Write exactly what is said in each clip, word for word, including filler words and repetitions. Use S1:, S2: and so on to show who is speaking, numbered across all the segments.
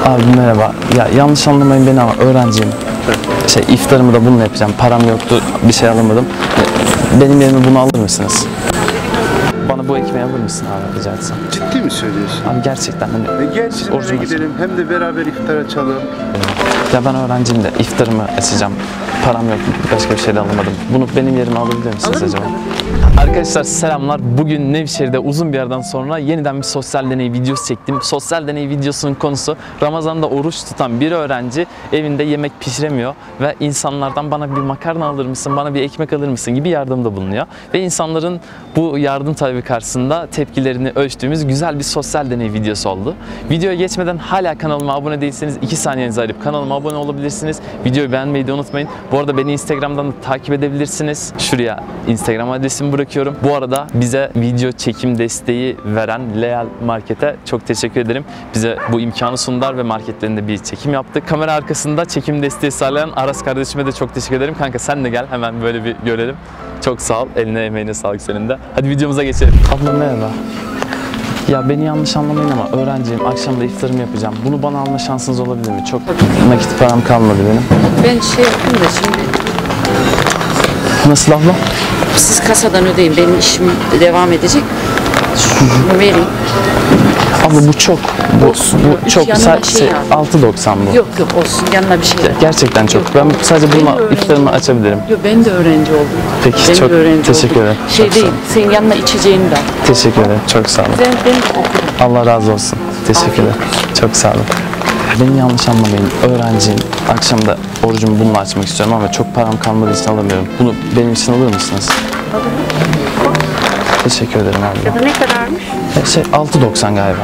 S1: Abi merhaba. Ya yanlış anlamayın beni ama öğrenciyim. Evet. Şey iftarımı da bununla yapacağım. Param yoktu, bir şey alamadım. Benim yerime bunu alır mısınız? Bana bu ekmeği alır mısın abi rica etsem?
S2: Ciddi mi söylüyorsun?
S1: Abi gerçekten hani.
S2: E gel bizim eve gidelim hem de beraber iftar açalım.
S1: Ya ben öğrenciyim de iftarımı açacağım. Param yok, başka bir şey de alamadım. Bunu benim yerime alabilir misiniz
S3: Alırım
S1: acaba?
S3: tabii.
S1: Arkadaşlar selamlar. Bugün Nevşehir'de uzun bir yerden sonra yeniden bir sosyal deney videosu çektim. Sosyal deney videosunun konusu Ramazan'da oruç tutan bir öğrenci evinde yemek pişiremiyor ve insanlardan bana bir makarna alır mısın, bana bir ekmek alır mısın gibi yardımda bulunuyor. Ve insanların bu yardım talebi karşısında tepkilerini ölçtüğümüz güzel bir sosyal deney videosu oldu. Videoya geçmeden hala kanalıma abone değilseniz iki saniyenizi ayırıp kanalıma abone olabilirsiniz. Videoyu beğenmeyi de unutmayın. Bu arada beni Instagram'dan da takip edebilirsiniz. Şuraya Instagram adresimi bırakıyorum. Bu arada bize video çekim desteği veren Leal Market'e çok teşekkür ederim. Bize bu imkanı sundular ve marketlerinde bir çekim yaptık. Kamera arkasında çekim desteği sağlayan Aras kardeşime de çok teşekkür ederim. Kanka sen de gel hemen böyle bir görelim. Çok sağ ol. Eline emeğine sağlık senin de. Hadi videomuza geçelim. Abla merhaba. Ya beni yanlış anlamayın ama öğrenciyim. Akşam da iftarımı yapacağım. Bunu bana alma şansınız olabilir mi? Çok nakit param kalmadı benim.
S3: Ben şey yapayım da şimdi.
S1: Nasıl abla?
S3: Siz kasadan ödeyin. Benim işim devam edecek. Şunu vereyim.
S1: Abla bu çok. Bu,
S3: Olsun.
S1: bu
S3: Üç
S1: çok.
S3: yanına
S1: Sa-
S3: şey
S1: şey,
S3: al.
S1: altı doksan bu.
S3: Yok yok olsun. Yanına bir şey
S1: Ya,
S3: al.
S1: gerçekten çok.
S3: Yok.
S1: Ben sadece
S3: Ben
S1: bununla
S3: de öğrenci
S1: iftarımı
S3: oldum.
S1: açabilirim.
S3: Yok ben de öğrenci oldum.
S1: Peki,
S3: ben
S1: çok
S3: de öğrenci
S1: teşekkür
S3: oldum.
S1: ederim.
S3: Şey
S1: Çok
S3: değil.
S1: sağ ol.
S3: Senin yanına içeceğini de al.
S1: Teşekkür ederim. Çok sağ olun.
S3: Ben, ben de okudum.
S1: Allah razı olsun. Teşekkür
S3: Afiyet
S1: ederim. Çok sağ olun. Beni yanlış anlamayın. Öğrenciyim. Akşam da orucumu bununla açmak istiyorum ama çok param kalmadığı için alamıyorum. Bunu benim için alır mısınız?
S4: Alırım.
S1: Teşekkür ederim abi.
S4: Ya da ne kadarmış?
S1: E, Şey altı doksan galiba.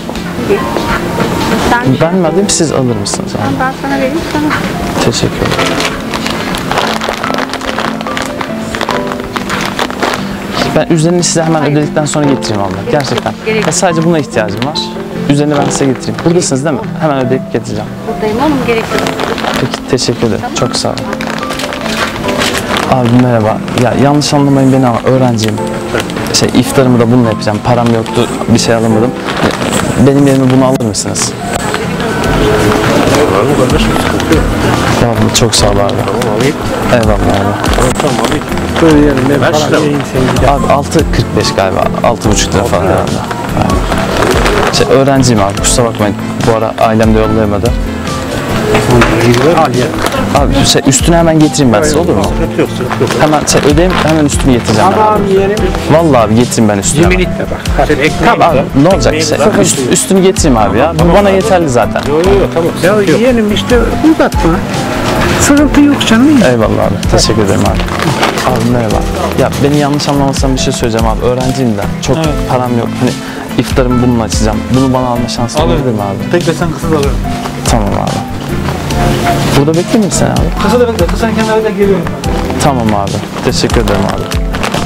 S4: Sen
S1: Ben mi alayım siz alır mısınız abi?
S4: ben sana vereyim sana.
S1: Teşekkür ederim. Ben üzerini size hemen ödedikten sonra getireyim abla. Gerçekten.
S4: gerek
S1: Ya sadece buna ihtiyacım var. Üzerini ben size getireyim. Buradasınız değil mi? Hemen ödeyip getireceğim.
S4: Buradayım oğlum gerek yok.
S1: Peki teşekkür ederim. Çok sağ olun. Abi merhaba. Ya yanlış anlamayın beni ama öğrenciyim. Şey iftarımı da bununla yapacağım. Param yoktu, bir şey alamadım. Benim yerime bunu alır mısınız? Abi çok sağ ol abi.
S2: Tamam alayım.
S1: Eyvallah abi.
S2: Tamam alayım. Söyleyelim ben para vereyim seni.
S1: Abi altı kırk beş galiba. altı buçuk lira falan herhalde. Aynen. Şey öğrenciyim abi. Kusura bakmayın. Bu ara ailem de yollayamadı.
S2: Al ya.
S1: Abi şey üstünü hemen getireyim ben size olur mu?
S2: Sıkıntı yok, sıkıntı yok.
S1: Hemen şey ödeyeyim hemen üstünü getireceğim ben.
S2: Tamam yerim.
S1: Vallahi abi getireyim ben üstünü.
S2: Yemin
S1: hemen.
S2: etme bak. Sen ekmeği
S1: Tamam abi ne olacak şey, üst, üstünü getireyim abi ya. Bu bana yeterli zaten.
S2: Yok yok tamam.
S5: Ya yeğenim işte uzatma. Sıkıntı yok canım.
S1: Eyvallah abi. Teşekkür ederim abi. Abi merhaba. Ya beni yanlış anlamazsan bir şey söyleyeceğim abi. Öğrenciyim de. Çok param yok. Hani iftarımı bununla açacağım. Bunu bana alma şansı olabilir mi abi?
S5: Tek de sen kısız alırım.
S1: Tamam abi. Burada bekleyeyim mi sen abi?
S5: Kısa da bekle. Kısan kenarıyla geliyorum.
S1: Tamam abi. Teşekkür ederim abi.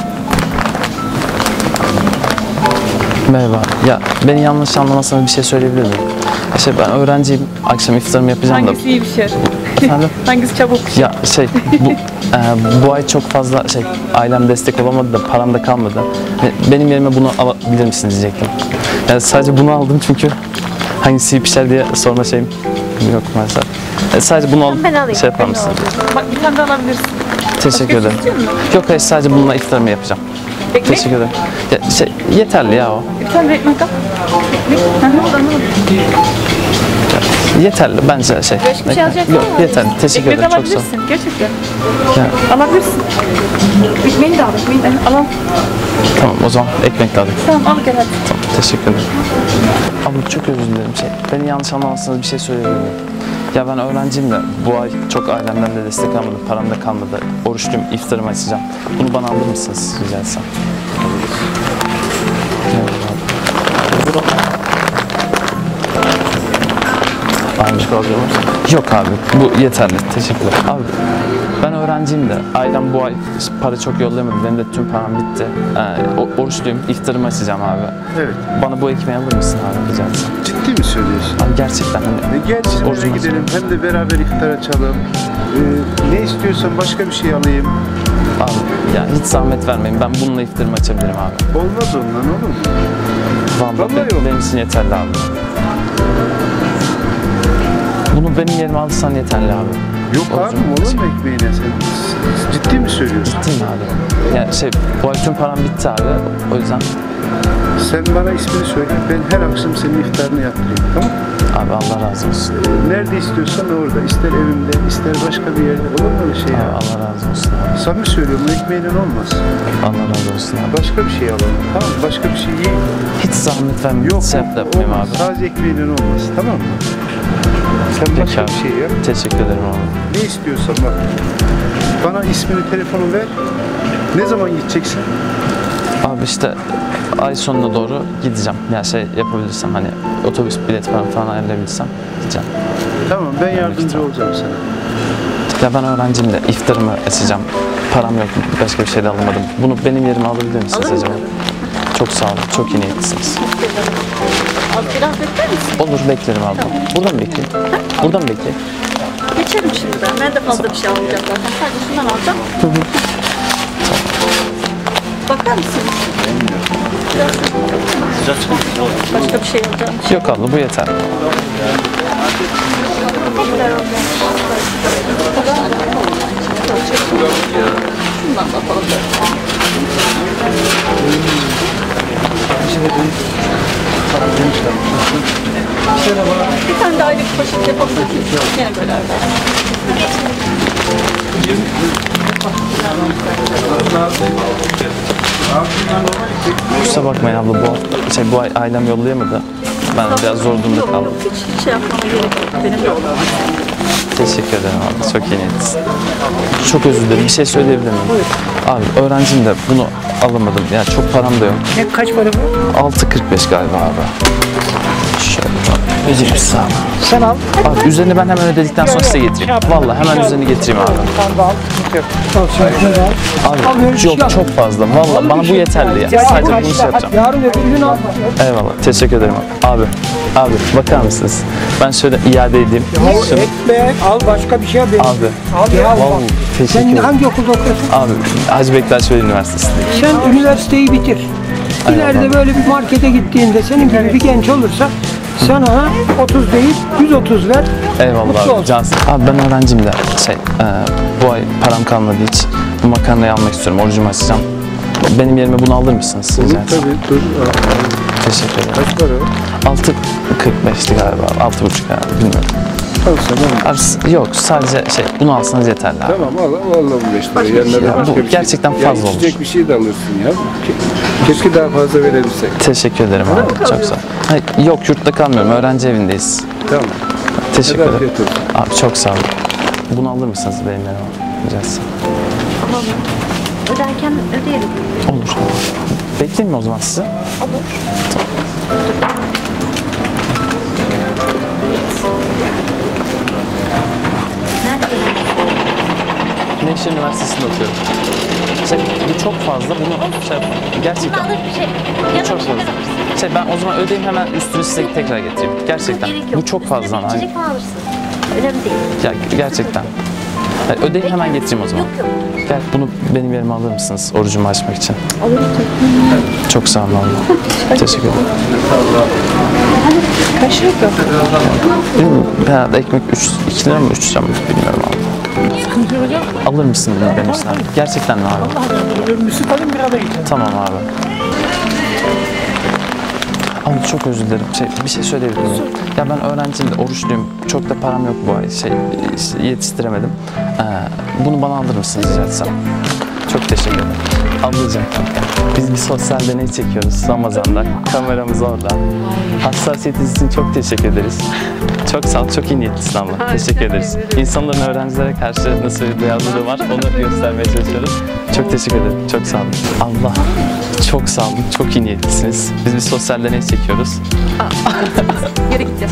S1: Merhaba. Ya beni yanlış anlamazsanız bir şey söyleyebilir miyim? İşte ben öğrenciyim. Akşam iftarımı yapacağım da.
S4: Hangisi iyi bir şey?
S1: Efendim?
S4: Hangisi çabuk bir şey?
S1: Ya şey bu, e, bu ay çok fazla şey ailem destek olamadı da param da kalmadı. Ve benim yerime bunu alabilir misiniz diyecektim. Yani sadece bunu aldım çünkü hangisi iyi pişer diye sorma şeyim yok maalesef. E, sadece bunu alıp
S4: Ben alayım.
S1: şey yapar
S4: Ben
S1: mısın?
S4: alayım. Bak bir tane daha alabilirsin.
S1: Teşekkür
S4: Başka
S1: ederim.
S4: istiyor musun?
S1: Yok hayır sadece bununla iftarımı yapacağım.
S4: Ekmek?
S1: Teşekkür ederim. Ya, şey, yeterli ya o.
S4: Bir tane ekmek al. Ekmek. Hı hı, anladım.
S1: Yeterli bence şey.
S4: Başka bir şey alacak
S1: Yok
S4: mısın?
S1: yeterli. Teşekkür
S4: Ekmek
S1: ederim. Çok sağ ol.
S4: alabilirsin. Gerçekten.
S1: Ya,
S4: Alabilirsin. Ekmeğini de al. Ekmeğini de al. Al.
S1: tamam o zaman ekmek de alayım.
S4: Tamam al gel hadi.
S1: Tamam, teşekkür ederim. Abla çok özür dilerim şey. Beni yanlış anlamazsanız bir şey söyleyebilir miyim? Ya ben öğrenciyim de bu ay çok ailemden de destek almadım, param da kalmadı. Oruçluyum, iftarımı açacağım. Bunu bana alır mısınız rica etsem? Abi. Yok abi, bu yeterli. Teşekkürler. Abi, ben öğrenciyim de ailem bu ay para çok yollayamadı. Benim de tüm param bitti. Ee, o- oruçluyum, iftarımı açacağım abi.
S2: Evet.
S1: Bana bu ekmeği alır mısın abi rica etsem?
S2: Ciddi mi söylüyorsun?
S1: Abi gerçekten hani.
S2: E gel bizim eve
S1: Orucum
S2: gidelim hem de beraber iftar açalım. Ee, ne istiyorsan başka bir şey alayım.
S1: Abi ya hiç zahmet vermeyin. Ben bununla iftarımı açabilirim abi.
S2: Olmaz ondan olur mu?
S1: Vallahi,
S2: Vallahi
S1: be-
S2: yok.
S1: benim için yeterli abi. Bunu benim yerime alırsan yeterli abi.
S2: Yok abi olur mu ekmeğine sen? Ciddi mi söylüyorsun?
S1: Değil mi abi? Ya şey, bu ay tüm param bitti abi. O yüzden
S2: Sen bana ismini söyle, ben her akşam senin iftarını yaptırayım, tamam mı?
S1: abi Allah razı olsun.
S2: Nerede istiyorsan orada, ister evimde, ister başka bir yerde, olur mu öyle şey
S1: Abi
S2: ya?
S1: Allah razı olsun abi.
S2: Samimi söylüyorum, o ekmeğiyle olmaz.
S1: Allah razı olsun abi.
S2: Başka bir şey alalım, tamam mı? Başka bir şey yiyin.
S1: Hiç zahmet vermeyin.
S2: Yok,
S1: Hiç şey yapmayayım
S2: olmaz.
S1: abi.
S2: Sadece ekmeğiyle olmaz, tamam mı? Sen
S1: Peki
S2: başka
S1: abi.
S2: bir şey yap.
S1: Teşekkür ederim abi.
S2: Ne istiyorsan bak. Bana ismini, telefonu ver. Ne zaman gideceksin?
S1: Abi işte ay sonuna doğru gideceğim. Ya şey yapabilirsem hani otobüs bilet falan falan ayarlayabilirsem gideceğim.
S2: Tamam, ben yardımcı olacağım sana.
S1: Ya ben öğrenciyim de iftarımı açacağım. Param yok, başka bir şey de alamadım. Bunu benim yerime alabilir misiniz
S3: Alırım
S1: acaba? Çok sağ olun, çok iyi niyetlisiniz.
S3: Az biraz bekler misin?
S1: Olur, beklerim abi. Buradan mı bekleyeyim? Buradan mı bekleyeyim?
S3: Geçerim şimdi ben. Ben de fazla bir şey almayacağım zaten. Sadece şundan alacağım. Bakar mısınız? Başka bir şey alacağım.
S1: Yok abla, bu yeter.
S3: Şundan bakalım. Bir tane de ayrı bir poşet yapabilir miyiz? Yine bölerler.
S1: Kusura bakmayın abla, bu şey bu ay ailem yollayamadı. Ben biraz zor durumda
S3: Yok
S1: kaldım.
S3: yok hiç şey yapmama gerek yok. Benim de olmaz.
S1: Teşekkür ederim abi, çok iyi niyetlisin. Çok özür dilerim, bir şey söyleyebilir miyim? Abi öğrenciyim de bunu alamadım. Ya çok param da yok.
S5: Ne kaç para bu?
S1: altı kırk beş galiba abi. Şöyle ödeyeyim sağ ol.
S5: Sen al.
S1: Abi üzerine ben hemen ödedikten sonra size getireyim. Vallahi hemen üzerine getireyim abi.
S5: Sen de al. Sıkıntı yok. Al sen de al.
S1: Abi
S5: Alıyoruz,
S1: yok
S5: yap.
S1: çok fazla. Vallahi bana bu yeterli ya. Sadece bunu şey yapacağım.
S5: Yarın öbür gün al.
S1: Eyvallah. Teşekkür ederim abi. Abi, abi bakar mısınız? Ben şöyle iade edeyim.
S5: Al
S1: Şunu.
S5: ekmek, al başka bir şey al. benim.
S1: Abi.
S5: Al ya al.
S1: Vallahi
S5: bak.
S1: teşekkür
S5: Sen
S1: ederim.
S5: hangi okulda okuyorsun?
S1: Abi Hacı Bektaş Veli Üniversitesi'ndeyim.
S5: Sen üniversiteyi bitir. İleride
S1: Eyvallah.
S5: böyle bir markete gittiğinde senin gibi bir genç olursa sana otuz değil yüz otuz ver.
S1: Eyvallah
S5: Mutlu
S1: abi.
S5: ol.
S1: Cansın. Abi ben öğrenciyim de şey e, bu ay param kalmadı hiç. Bu makarnayı almak istiyorum. Orucumu açacağım. Benim yerime bunu alır mısınız?
S2: Olur
S1: Rica etsem.
S2: tabii, dur.
S1: Teşekkür ederim.
S2: Kaç para o?
S1: altı kırk beşti galiba. altı buçuk herhalde. Bilmiyorum.
S2: Al sana.
S1: Abi, s- yok sadece şey bunu alsanız yeterli abi.
S2: Tamam al, al, al bu beş lirayı. Yanına da
S1: Ya,
S2: başka
S1: bu
S2: bir şey.
S1: gerçekten
S2: Ya
S1: fazla olur.
S2: içecek bir şey de alırsın ya. Ke- Keşke daha fazla verebilsek.
S1: Teşekkür ederim abi. Çok sağ ol. Hayır, yok yurtta kalmıyorum. Öğrenci evindeyiz.
S2: Tamam.
S1: Teşekkür
S2: Hadi
S1: ederim.
S2: afiyet olsun.
S1: Abi çok sağ olun. Bunu alır mısınız benim yerime? Rica etsem.
S3: Öderken ödeyelim.
S1: Olur. Bekleyeyim mi o zaman sizi? Nevşehir Üniversitesi'nde okuyorum. Şey, bu çok fazla. Bunu şey, gerçekten bu çok fazla. Şey, ben o zaman ödeyeyim hemen üstünü size tekrar getireyim. Gerçekten. Bu çok fazla. Hayır.
S6: İçecek falan alırsın. Önemli değil.
S1: Ya, gerçekten. Hayır, ödeyeyim hemen getireyim o zaman.
S6: Yok yok.
S1: Gel bunu benim yerime alır mısınız orucumu açmak için? Çok sağ olun abla. Teşekkür ederim.
S5: Kaç lira?
S1: Bilmiyorum, herhalde ekmek üç, iki lira mı üç lira mı bilmiyorum abi. Alır mısın bunu benim için abi? Gerçekten mi abi?
S5: Müslük alayım bir arada gideceğim.
S1: Tamam abi. Abi çok özür dilerim. Şey, bir şey söyleyebilir miyim? Ya ben öğrenciyim de oruçluyum. Çok da param yok bu ay. Şey, işte yetiştiremedim. Ee, bunu bana alır mısınız rica etsem? Çok teşekkür ederim. Ablacığım, biz bir sosyal deney çekiyoruz Ramazan'da. Kameramız orada. Hassasiyetiniz için çok teşekkür ederiz. Çok sağ ol, çok iyi niyetlisin abla. Teşekkür ederiz. İnsanların öğrencilere karşı nasıl bir duyarlılığı var onu göstermeye çalışıyoruz. Çok teşekkür ederim, çok sağ olun. Allah, çok sağ olun, çok iyi niyetlisiniz. Biz bir sosyal deney çekiyoruz.
S4: Geri gideceğiz.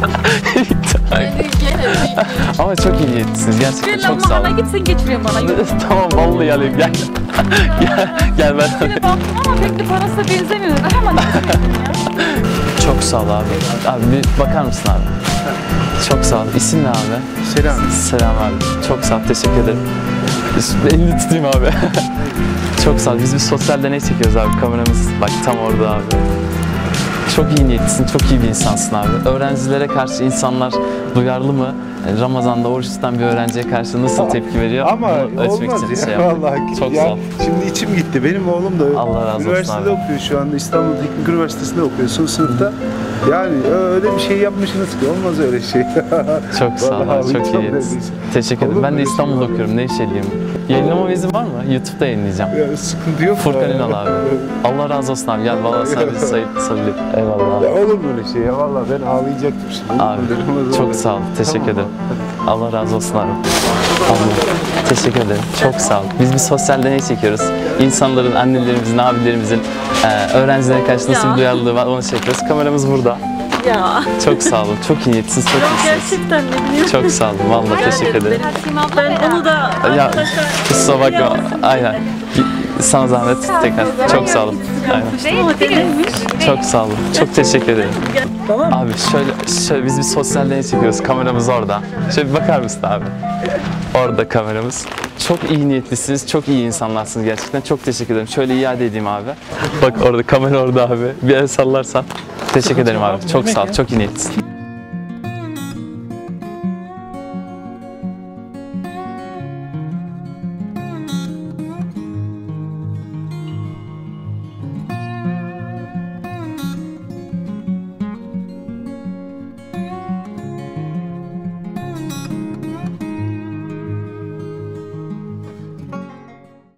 S1: Ama çok iyi niyetlisiniz, gerçekten çok sağ
S4: Allah'ına
S1: olun.
S4: gitsin geçiriyor bana. Yok.
S1: Tamam, vallahi alayım, gel. gel, gel ben
S4: Yine baktım ama pek de parası da benzemiyor. Hemen
S1: Çok sağ ol abi. Abi bir bakar mısın abi? Çok sağ ol. İsim ne abi?
S2: Selam.
S1: Selam abi. Çok sağ ol. Teşekkür ederim. Elini tutayım abi. Çok sağ ol. Biz bir sosyal deney çekiyoruz abi. Kameramız bak tam orada abi. Çok iyi niyetlisin, çok iyi bir insansın abi. Öğrencilere karşı insanlar duyarlı mı? Yani Ramazan'da oruç tutan bir öğrenciye karşı nasıl tepki veriyor?
S2: Ama
S1: Bunu ölçmek
S2: olmaz
S1: için
S2: ya
S1: şey yaptım.
S2: vallahi.
S1: Çok
S2: ya,
S1: sağ ol.
S2: Şimdi içim gitti. Benim oğlum da
S1: Allah razı olsun
S2: üniversitede
S1: abi.
S2: okuyor şu anda. İstanbul Teknik Üniversitesi'nde okuyor. Son sınıfta. Yani öyle bir şey yapmışsınız ki olmaz öyle şey.
S1: Çok sağ ol,
S2: Vallahi
S1: abi, çok
S2: çok
S1: iyi.
S2: lezzetli.
S1: Teşekkür ederim.
S2: Olur
S1: Ben
S2: mu
S1: de
S2: öyle şey
S1: İstanbul'da
S2: vallahi?
S1: okuyorum. Nevşehirliyim. Yayınlama izin var mı? YouTube'da yayınlayacağım.
S2: Ya, sıkıntı yok.
S1: Furkan İnal abi. Allah razı olsun abi. Gel valla sen bizi sayıp sarılayım. Eyvallah
S2: Ya
S1: abi.
S2: olur mu öyle şey ya? Vallahi ben ağlayacaktım şimdi.
S1: Abi
S2: Ramazan
S1: çok
S2: ayı.
S1: sağ ol. Teşekkür
S2: Tamam
S1: ederim.
S2: abi.
S1: Allah razı olsun abi. Allah. Teşekkür ederim. Çok sağ ol. Biz bir sosyal deney çekiyoruz. İnsanların, annelerimizin, abilerimizin e, öğrencilere karşı nasıl bir duyarlılığı var onu çekiyoruz. Kameramız burada.
S6: Ya.
S1: Çok sağ olun. Çok iyi niyetlisiniz. Çok iyisiniz.
S6: Gerçekten ne biliyorum.
S1: Çok sağ olun. Vallahi teşekkür ederim.
S6: Ben onu da
S1: Ya kusura bakma. Aynen. Sana zahmet tekrar. Çok sağ olun. Aynen. Çok sağ olun. Çok teşekkür ederim. Abi şöyle, şöyle biz bir sosyal deney çekiyoruz. Kameramız orada. Şöyle bir bakar mısın abi? Orada kameramız. Çok iyi niyetlisiniz. Çok iyi insanlarsınız gerçekten. Çok teşekkür ederim. Şöyle iade edeyim abi. Bak orada kamera orada abi. Bir el sallarsan. Teşekkür ederim abi. Çok sağ ol. Çok iyi niyetlisin.